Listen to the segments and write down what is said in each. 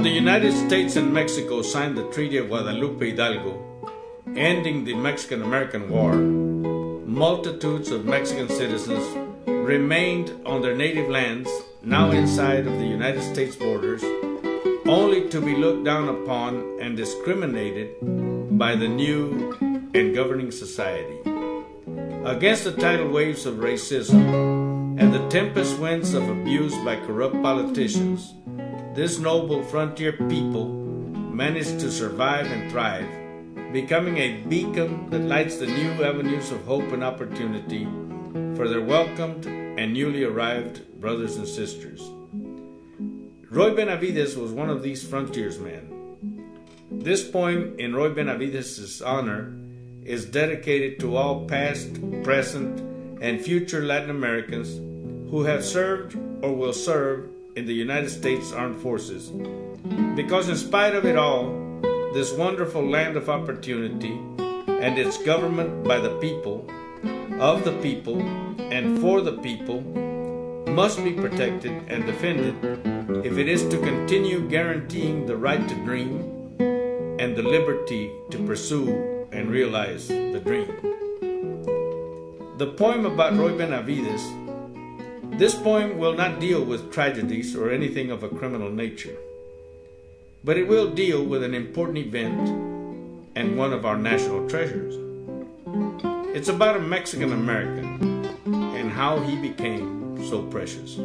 the United States and Mexico signed the Treaty of Guadalupe Hidalgo, ending the Mexican-American War, multitudes of Mexican citizens remained on their native lands, now inside of the United States borders, only to be looked down upon and discriminated by the new and governing society. Against the tidal waves of racism and the tempest winds of abuse by corrupt politicians, this noble frontier people managed to survive and thrive, becoming a beacon that lights the new avenues of hope and opportunity for their welcomed and newly arrived brothers and sisters. Roy Benavidez was one of these frontiersmen. This poem in Roy Benavidez's honor is dedicated to all past, present, and future Latin Americans who have served or will serve in the United States Armed Forces, because in spite of it all, this wonderful land of opportunity and its government by the people, of the people, and for the people must be protected and defended if it is to continue guaranteeing the right to dream and the liberty to pursue and realize the dream. The poem about Roy Benavidez. This poem will not deal with tragedies or anything of a criminal nature, but it will deal with an important event and one of our national treasures. It's about a Mexican American and how he became so precious.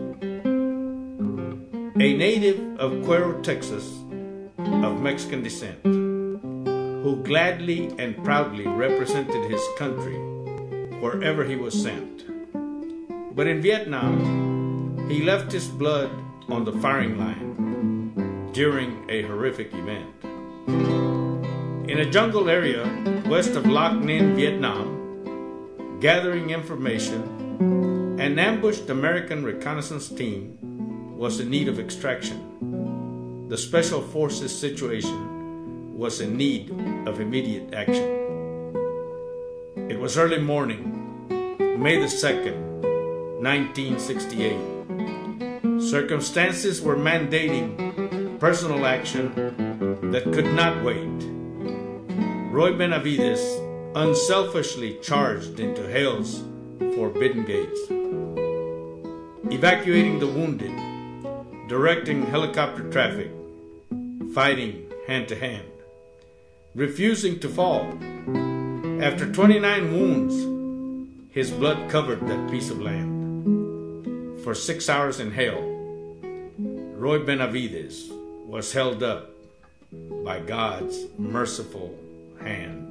A native of Cuero, Texas, of Mexican descent, who gladly and proudly represented his country wherever he was sent. But in Vietnam, he left his blood on the firing line during a horrific event. In a jungle area west of Lac Ninh, Vietnam, gathering information, an ambushed American reconnaissance team was in need of extraction. The Special Forces situation was in need of immediate action. It was early morning, May the 2nd, 1968. Circumstances were mandating personal action that could not wait. Roy Benavidez unselfishly charged into hell's forbidden gates, evacuating the wounded, directing helicopter traffic, fighting hand to hand, refusing to fall. After 29 wounds, his blood covered that piece of land. For 6 hours in hell, Roy Benavidez was held up by God's merciful hand.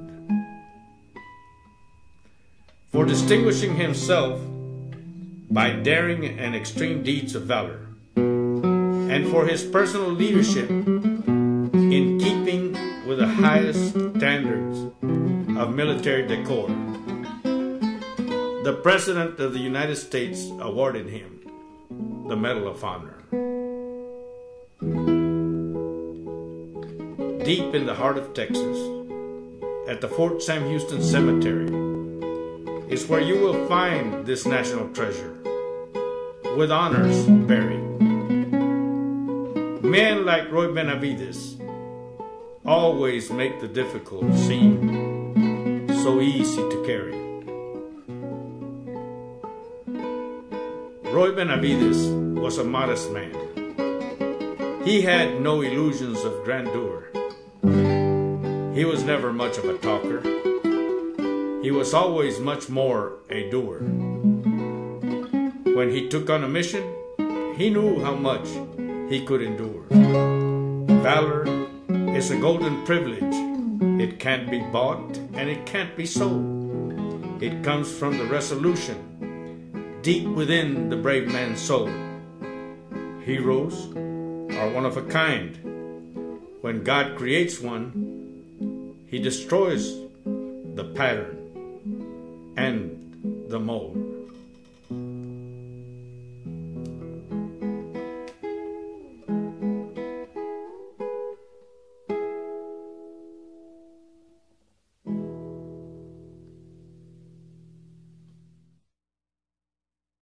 For distinguishing himself by daring and extreme deeds of valor, and for his personal leadership in keeping with the highest standards of military decor, the President of the United States awarded him the Medal of Honor. Deep in the heart of Texas, at the Fort Sam Houston Cemetery, is where you will find this national treasure, with honors buried. Men like Roy Benavidez always make the difficult seem so easy to carry. Roy Benavidez was a modest man. He had no illusions of grandeur. He was never much of a talker. He was always much more a doer. When he took on a mission, he knew how much he could endure. Valor is a golden privilege. It can't be bought and it can't be sold. It comes from the resolution deep within the brave man's soul. Heroes are one of a kind. When God creates one, He destroys the pattern and the mold.